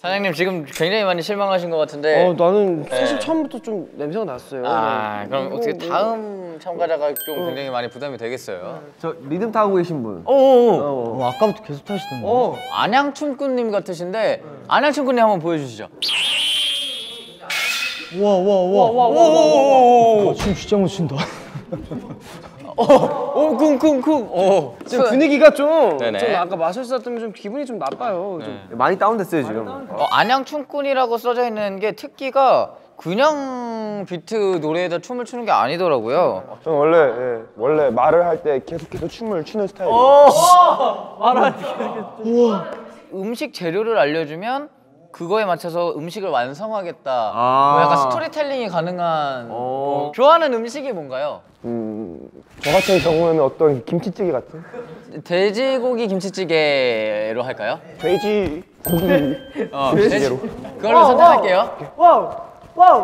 사장님 지금 굉장히 많이 실망하신 것 같은데. 나는 사실 처음부터 좀 냄새가 났어요. 그럼 어떻게 다음 참가자가 좀 굉장히 많이 부담이 되겠어요. 저 리듬 타고 계신 분. 아까부터 계속 타시던데. 안양춤꾼님 같으신데 안양춤꾼님 한번 보여주시죠. 와. 춤 진짜 못 춘다. 쿵쿵쿵. 지금 분위기가 좀 네네. 아까 마술사 때문에 좀 기분이 좀 나빠요. 좀. 많이 다운됐어요 지금. 안양춤꾼이라고 써져 있는 게 특기가 그냥 비트 노래에다 춤을 추는 게 아니더라고요. 저는 원래 말을 할 때 계속해서 춤을 추는 스타일이에요. 말할 때. 음식 재료를 알려주면 그거에 맞춰서 음식을 완성하겠다. 뭐 약간 스토리텔링이 가능한. 좋아하는 음식이 뭔가요? 저 같은 경우에는 어떤 김치찌개 같은? 돼지고기 김치찌개로 할까요? 돼지 고기 김치찌개로. 그걸로 선택할게요. 와우.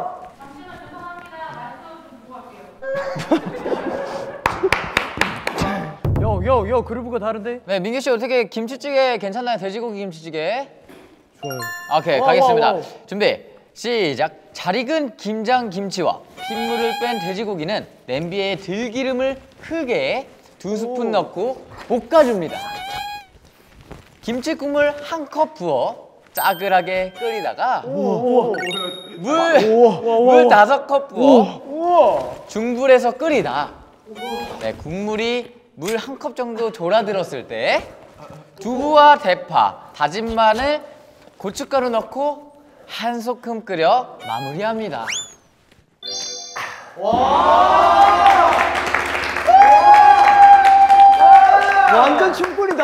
요 그루브가 다른데? 네, 민규 씨 어떻게 김치찌개 괜찮나요? 돼지고기 김치찌개. 좋아요. 오케이, 가겠습니다. 준비, 시작. 잘 익은 김장 김치와 핏물을 뺀 돼지고기는 냄비에 들기름을 크게 2스푼 넣고 볶아줍니다. 김치 국물 1컵 부어 짜글하게 끓이다가 물 5컵 부어 중불에서 끓이다. 네, 국물이 물 1컵 정도 졸아들었을 때 두부와 대파, 다진 마늘, 고춧가루 넣고 한 소끔 끓여 마무리합니다. 완전 춤꾼이다.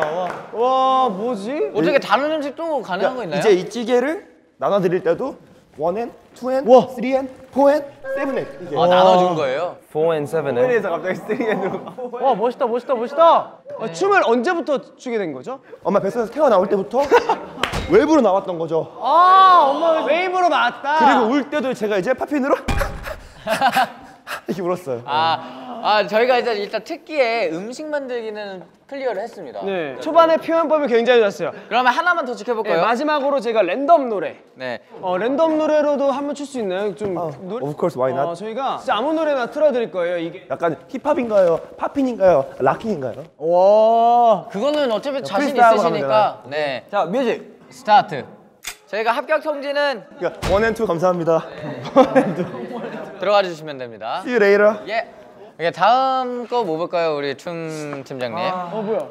와 뭐지? 어떻게 다른 음식도 가능한 거 있나요? 이제 이 찌개를 나눠드릴 때도 1N, 2N, 3N, 4N, 7N 이게. 나눠준 거예요? 4 and 7은. 그래서 갑자기 3N으로. 와 멋있다. 춤을 언제부터 추게 된 거죠? 엄마 뱃속에서 태어나올 때부터 웨이브로 나왔던 거죠. 엄마가 웨이브로 나왔다. 그리고 울 때도 제가 이제 팝핀으로 이렇게 울었어요. 저희가 이제 일단 특기에 음식 만들기는 클리어를 했습니다. 네. 초반에 표현법이 굉장히 좋았어요. 그러면 하나만 더 지켜볼까요? 마지막으로 제가 랜덤 노래. 네. 랜덤 노래로도 한번 출 수 있나요? 좀 노래. Of course, why not? 저희가 진짜 아무 노래나 틀어드릴 거예요. 이게. 약간 힙합인가요? 팝핀인가요? 락킹인가요? 와. 그거는 어차피 자신 프리스타일로 있으시니까. 네. 자 뮤직 스타트. 저희가 합격 통지는 그러니까 1 and 2 감사합니다. 들어가 주시면 됩니다. See you later. 예. 이게 다음 거 뭐 볼까요, 우리 춤 팀장님? 뭐야?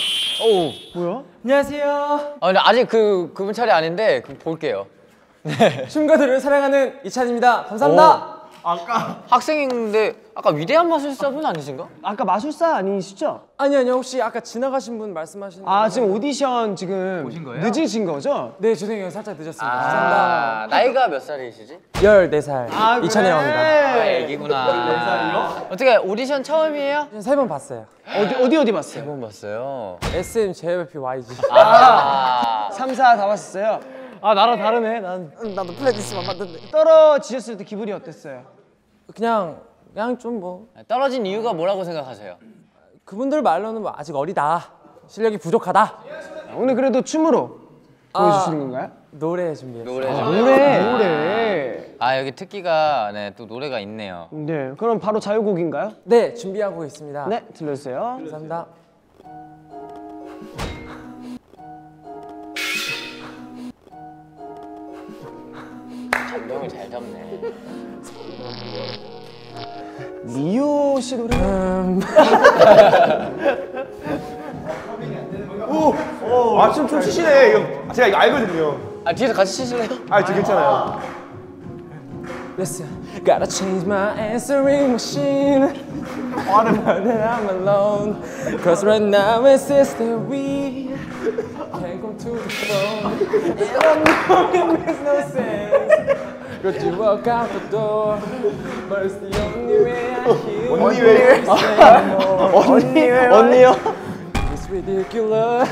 뭐야? 안녕하세요. 근데 아직 그분 차례 아닌데 볼게요. 춤가들을 사랑하는 이찬입니다. 감사합니다. 학생인데 아까 위대한 마술사분 아니신가? 아까 마술사 아니시죠? 아니요. 혹시 아까 지나가신 분 말씀하시는 지금 오디션 지금 오신 거예요? 늦으신 거죠? 네, 죄송해요. 살짝 늦었습니다. 감사합니다. 나이가 몇 살이시지? 14살 이찬이라고 합니다. 애기구나. 어떻게 오디션 처음이에요? 3번 봤어요. 어디 봤어요? 3번 봤어요. SM, JYP, YG. 3, 4 다 봤었어요? 나랑 다르네. 나도 플레이리스트만 봤는데. 떨어지셨을 때 기분이 어땠어요? 그냥 좀 뭐 떨어진 이유가 뭐라고 생각하세요? 그분들 말로는 뭐 아직 어리다. 실력이 부족하다. 오늘 그래도 춤으로 보여주시는 건가요? 노래 준비했어요. 노래. 여기 특기가 또 노래가 있네요. 네, 그럼 바로 자유곡인가요? 네, 준비하고 있습니다. 네, 들려주세요. 감사합니다. 감동을 잘 잡네. 미호 씨 노래. 춤 추시네. 이거 제가 이거 알거든요. 뒤에서 같이 치실래요? 저 괜찮아요. Listen, gotta change my answering machine. All the time that I'm alone. Cause right now it says that we can't come to the phone. And I know it makes no sense. But you walk out the door. But it's the only way I hear. 언니요? It's ridiculous.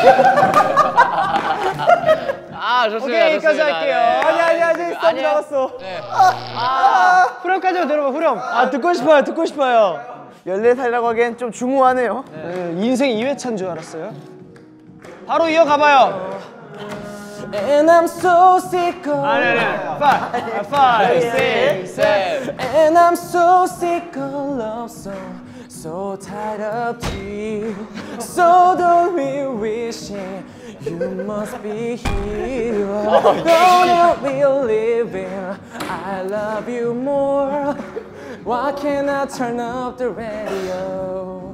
좋습니다. 오케이, 여기까지 할게요. 아니, 스톱 나갔어. 네. 후렴까지 들어봐, 후렴. 듣고 싶어요. 14살이라고 하기엔 좀 중후하네요. 인생 2회차인 줄 알았어요. 바로 이어가봐요. And I'm so sick of Five, six, seven. And I'm so sick of love song, so tired of tears. So don't be wishing you must be here. Don't be living. I love you more. Why can't I turn up the radio?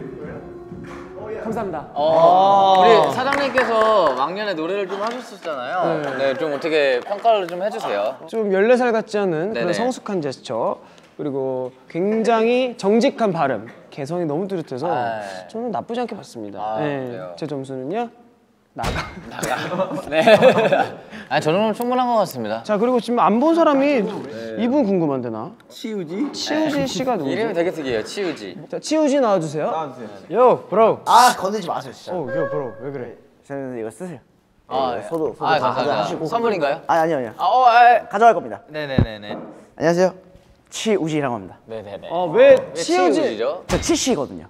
감사합니다. 우리 사장님께서 왕년에 노래를 좀 하셨었잖아요. 네, 좀 어떻게 평가를 좀 해주세요. 좀 14살 같지 않은 네네. 그런 성숙한 제스처 그리고 굉장히 정직한 발음 개성이 너무 뚜렷해서 저는 나쁘지 않게 봤습니다. 그래요? 제 점수는요? 나가. 네. 아니, 저 정도면 충분한 것 같습니다. 자 그리고 지금 안 본 사람이 이분 궁금한데 나 치우지 씨가 누구지? 이름이 되게 특이해요. 치우지. 자 치우지 나와주세요. 요 브로. 아 건들지 마세요 진짜. 요 브로 왜 그래? 저는 이거 쓰세요. 소도 다 감사합니다. 가져가시고. 선물인가요? 아니요. 아. 가져갈 겁니다. 네네네네. 안녕하세요. 치우지라고 합니다. 네네네. 왜 왜 치우지? 치우지죠? 저 치씨거든요.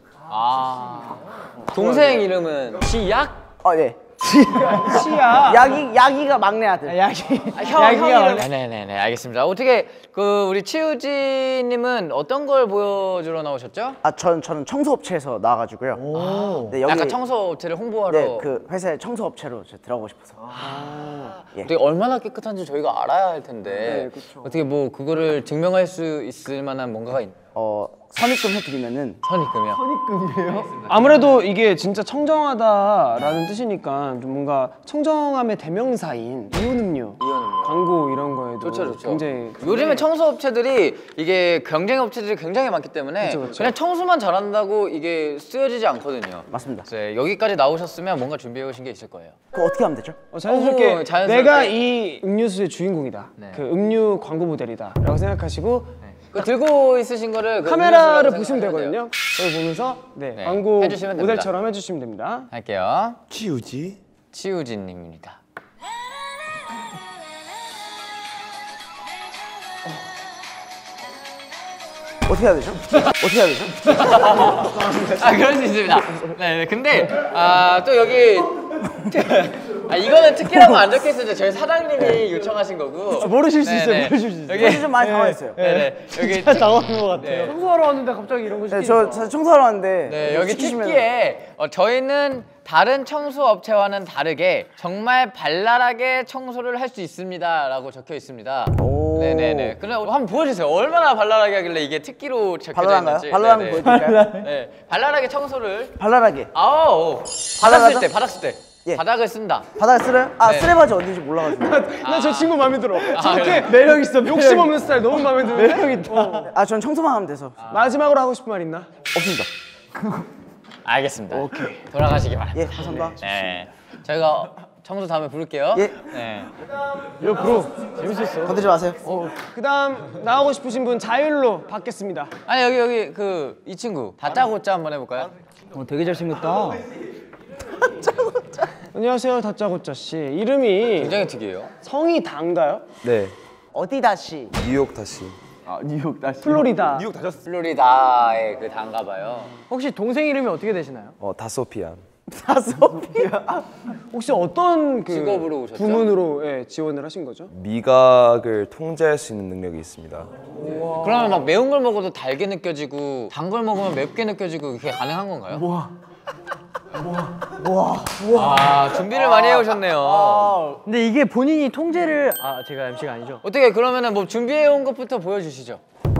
동생 이름은 치약? 네. 치야. 야기가 막내 아들. 형 이름. 네네네, 알겠습니다. 어떻게 그 우리 치우지님은 어떤 걸 보여주러 나오셨죠? 저는 청소업체에서 나와가지고요. 네, 여기 약간 청소업체를 홍보하러. 네, 그 회사에 청소업체로 들어가고 싶어서. 예. 어떻게 얼마나 깨끗한지 저희가 알아야 할 텐데 어떻게 뭐 그거를 증명할 수 있을 만한 뭔가가 선입금 해드리면은 선입금이요? 아무래도 이게 진짜 청정하다라는 뜻이니까 좀 뭔가 청정함의 대명사인 이온음료 광고 이런 거에도 좋죠. 굉장히 요즘에 청소업체들이 이게 경쟁업체들이 굉장히 많기 때문에 그쵸. 그냥 청소만 잘한다고 이게 쓰여지지 않거든요. 맞습니다. 네, 여기까지 나오셨으면 뭔가 준비해 오신 게 있을 거예요. 그거 어떻게 하면 되죠? 자연스럽게, 자연스럽게. 내가 이 음료수의 주인공이다. 네. 그 음료 광고 모델이다. 라고 생각하시고 그 들고 있으신 거를 그 카메라를 음료수라고 보시면 생각하면 돼요. 되거든요. 그걸 보면서 네, 광고 해주시면 됩니다. 모델처럼 해주시면 됩니다. 할게요. 치우지. 치우진님입니다. 어떻게 해야 되죠? 어떻게 해야 되죠? 그럴 수 있습니다. 네, 근데 또 여기 이거는 특기라고 안 적혀 있어요. 저희 사장님이 요청하신 거고. 모르실 수 네네. 있어요. 모르실 수 있어요. 여기 좀 많이 당황했어요. 네네 여기 당황한 것 같아요. 청소하러 왔는데 갑자기 이런 거 네, 시키니까. 저 사실 청소하러 왔는데 네, 여기 시키시면 특기에 저희는 다른 청소 업체와는 다르게 정말 발랄하게 청소를 할 수 있습니다라고 적혀 있습니다. 오. 네네네. 그럼 한번 보여주세요. 얼마나 발랄하게 하길래 이게 특기로 적혀져 발랄한가요? 있는지. 발랄한 거 네네. 보여드릴까요? 네, 발랄하게 청소를. 발랄하게 아우, 발랄하죠? 바닥 쓸 때. 예. 바닥을 쓴다. 바닥에 쓸어요? 네. 쓰레바지 어딘지 몰라가지고. 나 저 친구 마음에 들어. 저렇게 그래. 매력 있어. 욕심 없는 스타일 너무 마음에 드는데. 매력 있다. 전 청소만 하면 돼서. 마지막으로 하고 싶은 말 있나? 없습니다. 알겠습니다. 오케이. 돌아가시기 바랍니다. 예, 감사합니다. 네. 저희가 청소 다음에 부를게요. 예. 네. 요 브로 재밌었어. 건들지 마세요. 그다음 나오고 싶으신 분 자율로 받겠습니다. 아니 여기 그 이 친구 다짜고짜 한번 해볼까요? 되게 잘생겼다. 안녕하세요 다짜고짜 씨. 이름이 굉장히 특이해요. 성이 다인가요? 네. 어디다 씨? 뉴욕 다시. 플로리다. 뉴욕 다녔어. 플로리다의 그 단가봐요. 혹시 동생 이름이 어떻게 되시나요? 다소피안. 혹시 어떤 그 직업으로 오셨죠? 부문으로 지원을 하신 거죠? 미각을 통제할 수 있는 능력이 있습니다. 그러면 막 매운 걸 먹어도 달게 느껴지고 단 걸 먹으면 맵게 느껴지고 그게 가능한 건가요? 와. 준비를 많이 해오셨네요. 근데 이게 본인이 통제를 제가 MC가 아니죠. 어떻게 그러면은 뭐 준비해온 것부터 보여주시죠.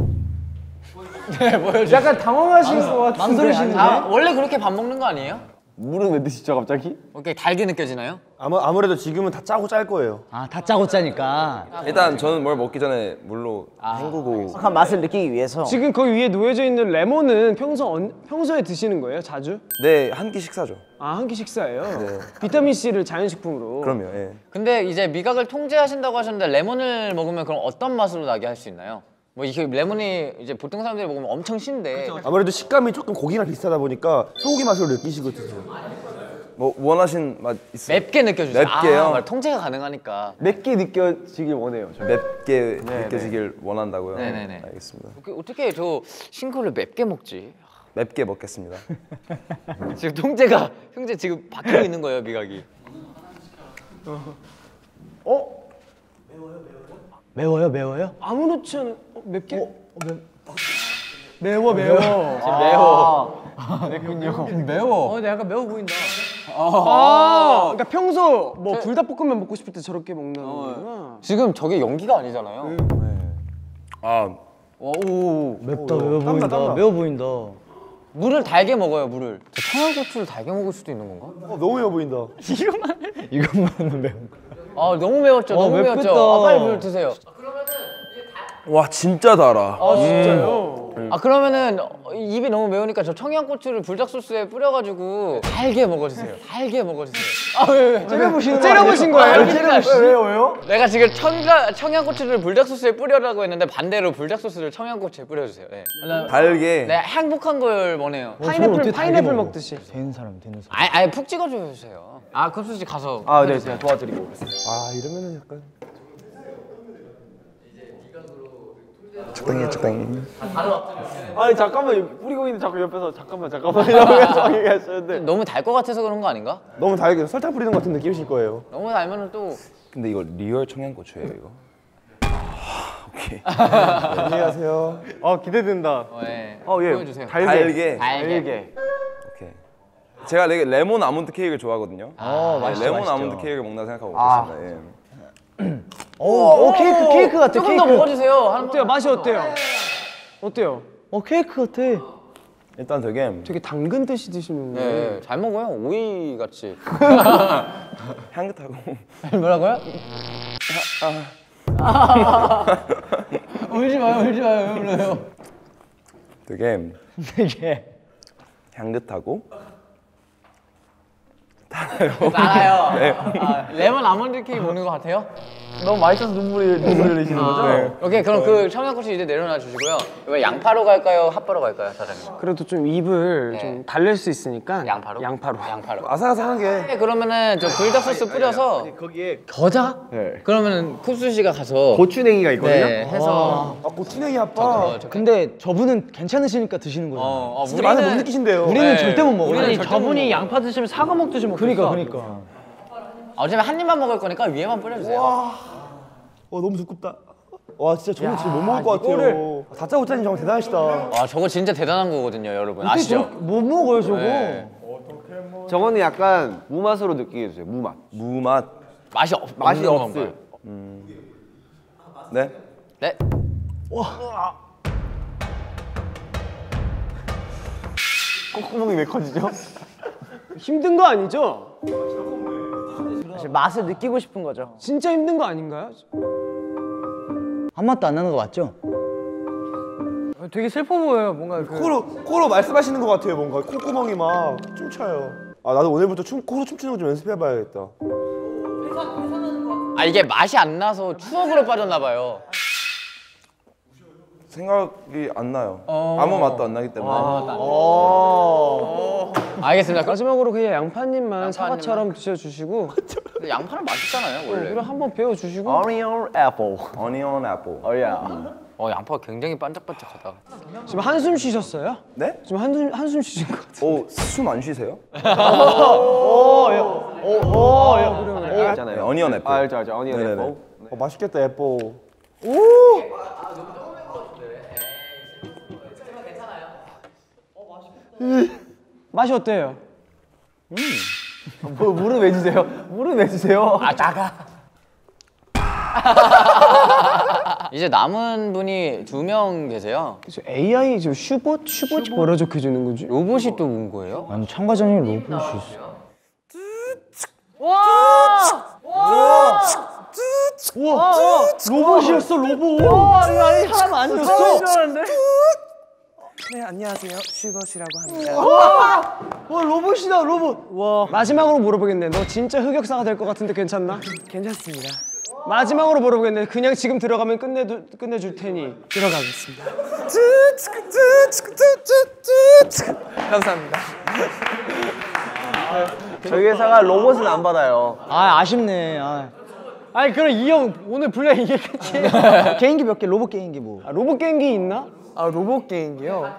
네, 보여주시죠. 약간 당황하신 것 같은데. 망설이시는데? 원래 그렇게 밥 먹는 거 아니에요? 물은 왜 드시죠 갑자기? 오케이, 달게 느껴지나요? 아무래도 지금은 다 짜고 짤 거예요. 다짜고짜니까. 일단 저는 뭘 먹기 전에 물로 헹구고. 정확한 맛을 느끼기 위해서. 지금 거기 위에 놓여져 있는 레몬은 평소에 드시는 거예요? 자주? 네, 한 끼 식사죠. 한 끼 식사예요? 네. 비타민 C를 자연식품으로. 그럼요. 예. 근데 이제 미각을 통제하신다고 하셨는데 레몬을 먹으면 그럼 어떤 맛으로 나게 할 수 있나요? 뭐 이게 레몬이 이제 보통 사람들이 먹으면 엄청 신데. 아무래도 식감이 조금 고기랑 비슷하다 보니까 소고기 맛으로 느끼시고 드세요. 뭐 원하신 맛 있어요? 맵게 느껴주세요. 맵게요? 통제가 가능하니까. 맵게 느껴지길 원해요. 맵게 느껴지길 원한다고요? 네네네. 알겠습니다. 어떻게 저 싱크를 맵게 먹지? 맵게 먹겠습니다. 지금 통제가 형제 지금 바뀌고 있는 거예요, 미각이. 매워요, 매워요? 아무렇지 않은 맵게? 매워. 매워. 매워. 근데 약간 매워 보인다. 그러니까 평소 뭐 불닭볶음면 먹고 싶을 때 저렇게 먹는 거구나. 지금 저게 연기가 아니잖아요. 맵다, 매워 보인다. 매워 보인다. 물을 달게 먹어요, 물을. 청양고추를 달게 먹을 수도 있는 건가? 너무 매워 보인다. 이것만은 매운 거. 아, 너무 매웠죠. 너무 맵겠다. 매웠죠. 빨리 물 드세요. 와 진짜 달아. 진짜요? 그러면은 입이 너무 매우니까 저 청양고추를 불닭 소스에 뿌려가지고 달게 먹어주세요. 달게 먹어주세요. 왜? 째려보신 거예요? 왜요? 내가 지금 청양고추를 불닭 소스에 뿌려라고 했는데 반대로 불닭 소스를 청양고추에 뿌려주세요. 네. 달게. 네, 행복한 걸 원해요. 파인애플 먹듯이. 되는 사람. 아예 푹 찍어주세요. 컵수 씨 가서. 네 제가 도와드리고 오겠습니다. 이러면은 약간 적당히. 아니 잠깐만 뿌리고 있는 자꾸 옆에서 잠깐만 이러고 얘기하시는데 너무 달 것 같아서 그런 거 아닌가? 너무 달게 설탕 뿌리는 것 같은 느낌이실 거예요. 너무 달면은 또 근데 이거 리얼 청양고추예요 이거. 오케이. 안녕하세요. 기대된다. 네. 예. 보여주세요. 달게. 달게. 오케이. 제가 레몬 아몬드 케이크를 좋아하거든요. 맛있죠, 레몬 맛있죠. 아몬드 케이크를 먹나 생각하고 있습니다. 예. 케이크 같아, 조금 더 먹어주세요. 어때요? 맛이 어때요? 어때요? 케이크 같아. 일단 되게 당근 듯이 드시는 거예요. 네, 잘 먹어요. 오이 같이. 향긋하고 뭐라고요? 울지 마요. 왜 울어요? 되게 향긋하고 알아요. 레몬 아몬드 케이크 먹는 것 같아요? 너무 맛있어서 눈물을 흘리시는 거죠? 오케이, 그럼 그 청양고추 이제 내려놔 주시고요. 이거 양파로 갈까요? 핫바로 갈까요, 사장님? 그래도 좀 입을 좀 달랠 수 있으니까 양파로. 아삭아삭하게. 네, 그러면은 저 불닭 소스 뿌려서 거기에 겨자? 그러면은 쿱수 씨가 가서 고추냉이가 있거든요. 네, 해서 고추냉이 아빠. 근데 저분은 괜찮으시니까 드시는 거잖아요. 진짜 맛을 못 느끼신대요. 우리는 절대 못 먹어요. 우리는 절대 못 먹어. 양파 드시면 사과 먹듯이 먹고 그러니까. 어차피 한 입만 먹을 거니까 위에만 뿌려주세요. 너무 두껍다. 와 진짜 저는 진짜 못 먹을 것 같아요. 다짜고짜님 정말 대단하시다. 와, 저거 진짜 대단한 거거든요, 여러분. 아시죠? 못 먹어요, 저거. 네. 저거는 약간 무맛으로 느끼게 해주세요. 무맛. 맛이 맛이 없는 없어요. 건가요? 네. 네. 콧구멍이 왜 커지죠? 힘든 거 아니죠? 사실 맛을 느끼고 싶은 거죠. 진짜 힘든 거 아닌가요? 한 맛도 안 나는 거 맞죠? 되게 슬퍼 보여요. 뭔가 코로 말씀하시는 것 같아요. 뭔가 콧구멍이 막 춤춰요. 나도 오늘부터 코로 춤추는 거 좀 연습해봐야겠다. 이게 맛이 안 나서 추억으로 빠졌나 봐요. 생각이 안 나요. 아무 맛도 안 나기 때문에. 알겠습니다. 마지막으로 그냥 양파님만 사과처럼 드셔주시고 근데 양파는 맛있잖아요, 원래. 그럼 한번 배워주시고 Onion apple. 어니언 애플. 양파가 굉장히 반짝반짝하다. 지금 한숨 쉬셨어요? 네? 지금 한숨 쉬신 것 같아요. 숨 안 쉬세요? 있잖아요. 네, 어니언 애플. 알죠. Onion 네네네. apple. 맛있겠다 애플. 맛이 어때요? 물은 왜 주세요? 물은 왜 주세요? 작아. 이제 남은 분이 2명 계세요. AI 지금 슈봇이 뭐라 적혀지는 거지? 로봇이 또 온 거예요? 아니 참가자님 로봇이 있어. 로봇이었어 로봇. 아니 사람 아니었어. 네 안녕하세요. 슈버시라고 합니다. 와 로봇이다 로봇. 와 마지막으로 물어보겠네. 너 진짜 흑역사가 될 것 같은데 괜찮나? 괜찮습니다. 마지막으로 물어보겠네. 그냥 지금 들어가면 끝내줄 테니 들어가겠습니다. 감사합니다. 저희 회사가 로봇은 안 받아요. 아쉽네. 아니 그럼 이 형 오늘 분량 이게 끝이에요? 개인기 몇 개? 로봇 개인기 뭐? 로봇 게임기 있나? 로봇 게임이요.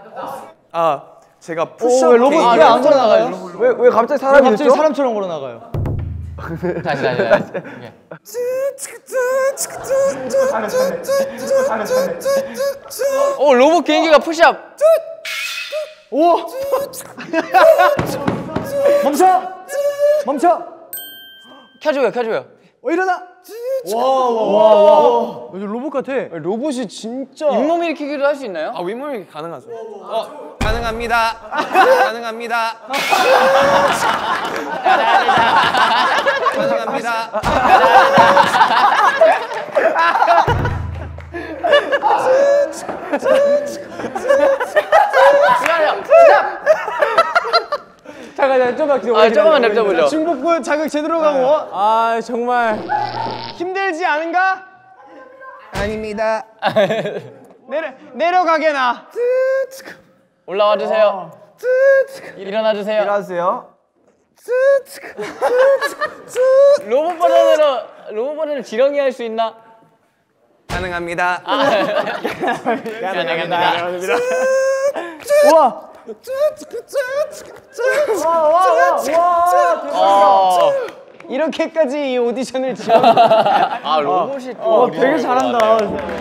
제가 왜 로봇 왜 안 걸어 나가요? 왜 갑자기 사람이 갑자기 됐죠? 사람처럼 걸어 나가요? 다시. 오 로봇 개인기가 푸시업. 멈춰. 켜줘요. 일어나. 로봇 같아. 로봇이 진짜. 잇몸 일으키기도 할 수 있나요? 아 윗몸 이렇게 가능하죠. 가능합니다. 가능합니다. 가능합니다. 잠깐 조금만 냅둬보죠. 중복부 자극 제대로 가고. 아 정말 힘들지 않은가? 아닙니다. 내려가게나. 올라와 주세요. 일어나 주세요. 일어나세요. 로봇 버전으로 지렁이 할 수 있나? 가능합니다. 가능합니다. 우와. 이렇게까지 이 오디션을 지원. 아 로봇이 또 되게 잘한다.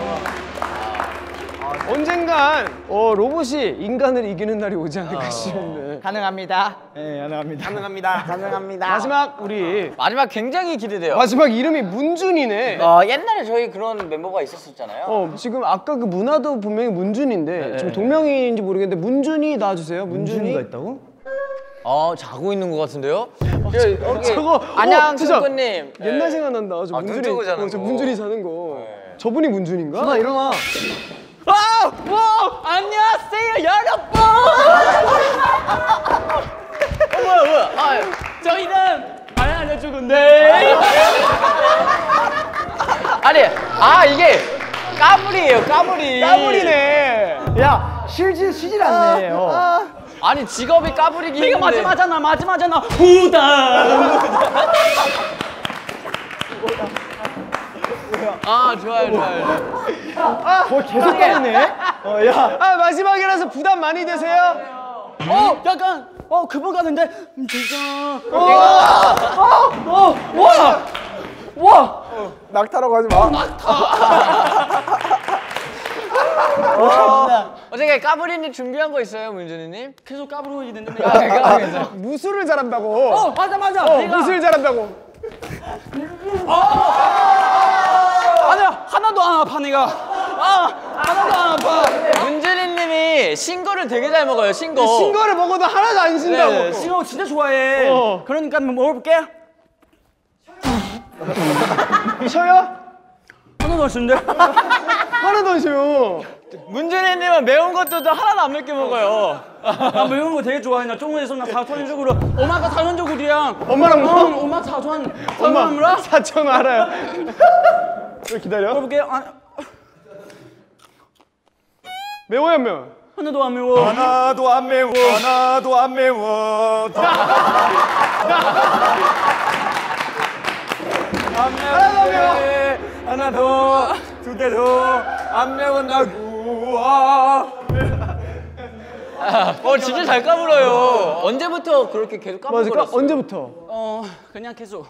언젠간 로봇이 인간을 이기는 날이 오지 않을까 싶네. 가능합니다. 네, 가능합니다. 가능합니다. 마지막 우리 마지막 굉장히 기대돼요. 마지막 이름이 문준이네. 옛날에 저희 그런 멤버가 있었잖아요. 지금 아까 그 문화도 분명히 문준인데 지금 동명이인지 모르겠는데 문준이 나와주세요. 문준이가 있다고? 자고 있는 것 같은데요? 저거 안녕 진짜 승구님. 옛날 생각난다. 저 눈 뜨고 자는 저 거. 문준이 자는 거. 저분이 문준인가? 나 일어나. 안녕하세요 여러분. 뭐야? 저희는 알려주는데. 아니, 이게 까불이에요, 까불이. 까불이네. 야, 쉬질 않네. 아니 직업이 까불이기. 이거 마지막잖아. 후다. 좋아요. 계속 까이네. 마지막이라서 부담 많이 되세요? 약간 그분 같은데. 진짜. 낙타라고 하지 마. 어떻게 까불이님 준비한 거 있어요, 문준이님? 계속 까부르고 있는데. 무술을 잘한다고. 맞아. 무술 잘한다고. 아니야, 하나도 안 아파 내가. 하나도 안 아파. 문준이님이 신거를 되게 잘 먹어요, 신거. 신거를 먹어도 하나도 안 신다고. 네, 신호 진짜 좋아해. 그러니까 먹어볼게. 쉬어요? 하나도 안 쉬는데. 하나도 안 쉬어요. 문준이님은 매운 것도 하나도 안 맵게 먹어요. 나 매운 거 되게 좋아해. 나中国에서 나 사천적으로 엄마가 사천적으로야. 엄마랑 뭐? 엄마 사천. 엄마 사천 알아요. 기다려. 먹어볼게. 매워요, 안 매워? 하나도 안 매워. 하나도 안 매워. 하나도 안 매워. 하나도 두 개도 안 매운다고. 진짜 잘 까불어요. 언제부터 그렇게 계속 까불거렸어요? 언제부터? 그냥 계속.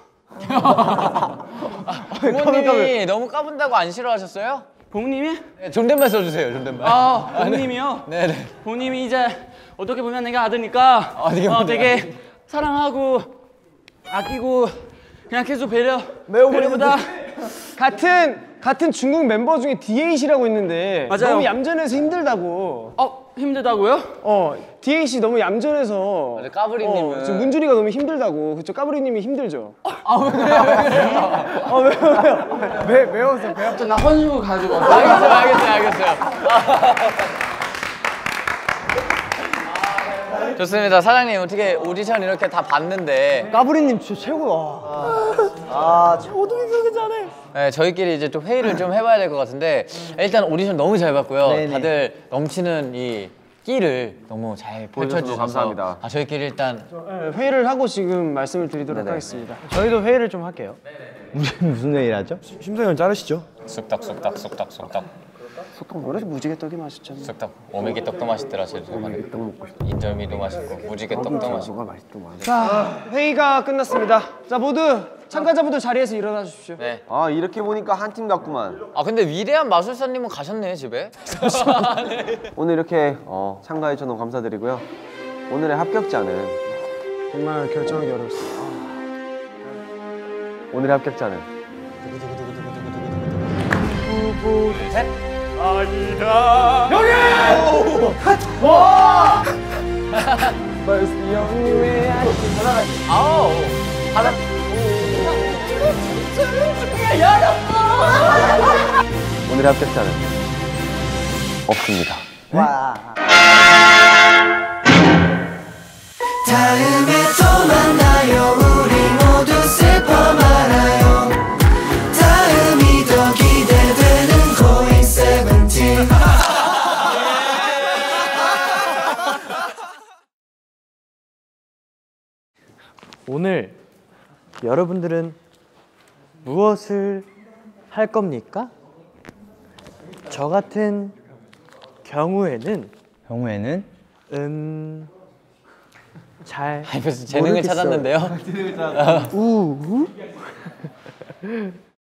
부모님이 너무 까분다고 안 싫어하셨어요? 부모님이? 네, 존댓말 써주세요, 존댓말. 부모님이요? 네네. 부모님이 이제 어떻게 보면 내가 아드니까 되게 사랑하고 아끼고 그냥 계속 배려보다 같은 중국 멤버 중에 DH라고 있는데 맞아요. 너무 얌전해서 힘들다고. 힘들다고요? DH 너무 얌전해서. 맞아, 까불이님은. 지금 문준이가 너무 힘들다고. 그쵸? 까불이님이 힘들죠. 왜 매워서 배 아파. 나 헌신고 가지고. 알겠어요. 좋습니다. 사장님 어떻게 오디션 이렇게 다 봤는데 까불이님 진짜 최고다. 최고도 이렇게 잘해. 네, 저희끼리 이제 좀 회의를 좀 해봐야 될 것 같은데 일단 오디션 너무 잘 봤고요. 다들 넘치는 이 끼를 너무 잘 펼쳐주셔서 감사합니다. 저희끼리 일단 회의를 하고 지금 말씀을 드리도록 하겠습니다. 저희도 회의를 좀 할게요. 무슨 회의를 하죠? 심사위원 자르시죠. 쑥덕. 소떡 먹으라서 무지개 떡이 맛있잖아. 쑥떡, 오메기 떡도 맛있더라. 제일 저번에. 인절미도 맛있고 무지개 떡도 맛있고. 자, 회의가 끝났습니다. 자, 모두 참가자분들 자리에서 일어나 주십시오. 네. 아 이렇게 보니까 한 팀 같구만. 아 근데 위대한 마술사님은 가셨네 집에. 오늘 이렇게 참가해 주셔서 너무 감사드리고요. 오늘의 합격자는 정말 결정하기 어렵습니다. 오늘의 합격자는 아우. 하나. 오늘의 합격자는 없습니다. 다음에 또 만나요. 우리 모두 슬퍼 말아요. 다음이 더 기대되는 고잉 세븐틴. 오늘 여러분들은 무엇을 할 겁니까? 저 같은 경우에는 잘 벌써 재능을 모르겠어요. 찾았는데요.